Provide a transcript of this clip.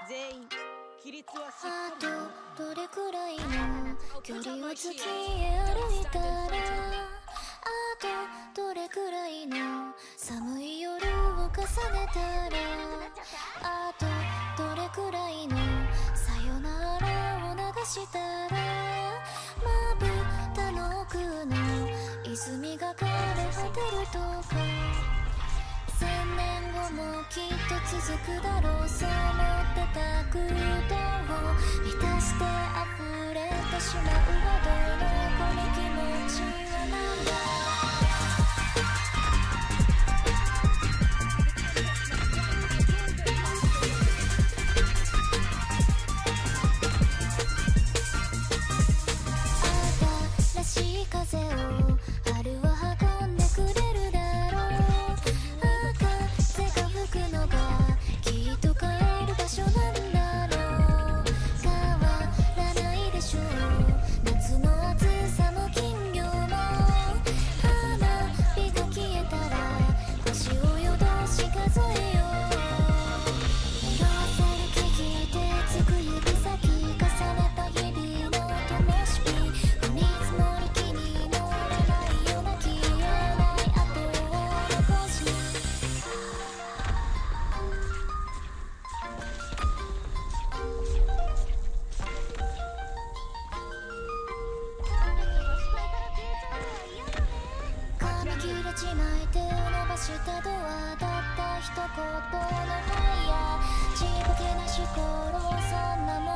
全員規律はしっあかり守る。 とどれくらいの距離を月へ歩いたら、あとどれくらいの寒い夜を重ねたら、あとどれくらいのさよならを流したら、まぶたの奥の泉が枯れ果てるとか、千年後もきっと続くだろう、そう思ってた空洞を満たして溢れてしまうほどのこの気持ちはなんだ。新しい風を春は運んでくれるだろう。風が吹くのがきっと帰る場所なんだろう。変わらないでしょう、夏の暑さも金魚も。花火が消えたら星を夜通し数えよう。色あせる木々でつく指先重ねた日々の灯火、降り積もり気に乗れないような消えない跡を残し、髪切れちまい手を伸ばしたドア、たった一言の「はいや」ちぼけなし頃、そんなも